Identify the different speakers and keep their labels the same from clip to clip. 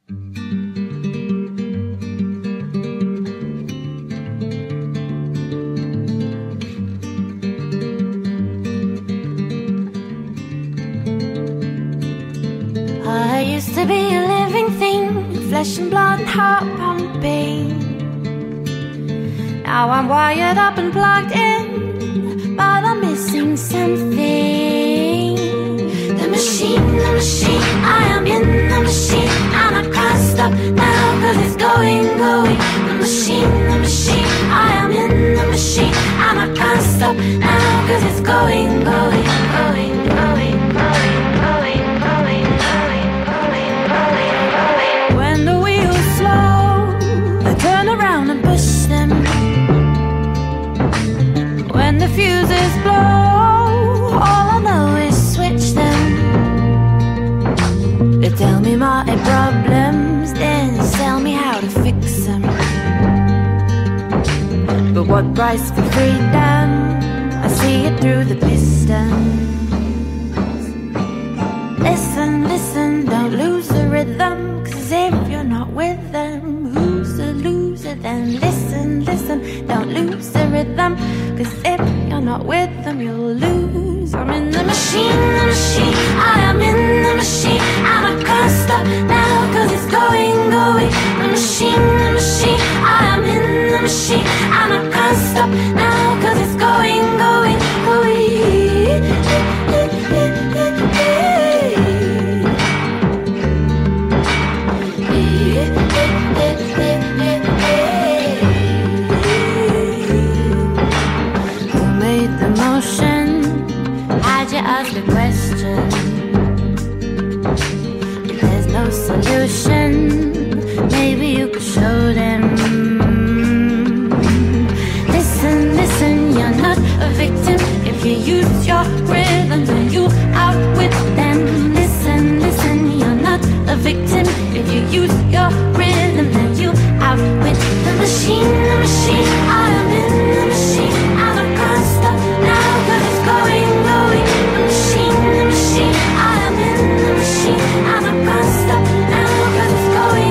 Speaker 1: I used to be a living thing, flesh and blood and heart pumping. Now I'm wired up and plugged in, but I'm missing something. The machine, I am in the machine, and I can't stop now, cause it's going. The machine, I am in the machine, and I can't stop now, cause it's going. When the wheels slow, I turn around and push them. When the fuses blow, all I know is switch them. They tell me my problems, then tell me how to fix them. But what price for freedom? I see it through the pistons. Listen, don't lose the rhythm, cause if you're not with them, who's the loser then? Listen, don't lose the rhythm, cause if you're not with them, you'll lose. I'm in the machine, I am in the machine, and I can't stop now, cause it's going. The machine, I am in the machine, and I can't stop now, cause it's going. Ask a question. If there's no solution, maybe you could show them. Listen, you're not a victim. If you use your rhythm, then you outwit them. Listen, you're not a victim. If you use your rhythm, then you outwit the machine. I am in the machine, and I can't stop now, cause it's going. The machine, I am in the machine, and I can't stop now, cause it's going.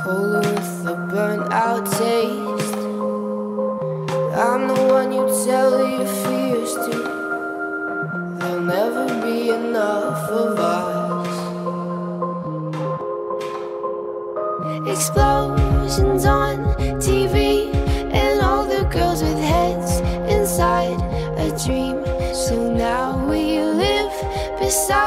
Speaker 2: cola with a burnt out taste. I'm the one you tell your fears to. There'll never be enough of us. Explosions on TV, and all the girls with heads inside a dream. So now we live beside